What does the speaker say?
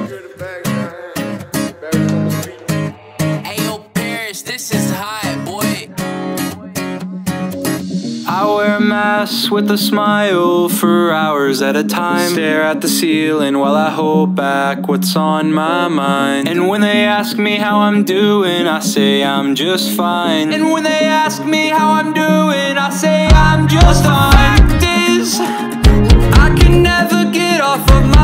Ayo, Paris, this is hot, boy. I wear a mask with a smile for hours at a time. Stare at the ceiling while I hold back what's on my mind. And when they ask me how I'm doing, I say I'm just fine. And when they ask me how I'm doing, I say I'm just fine. The fact is, I can never get off of my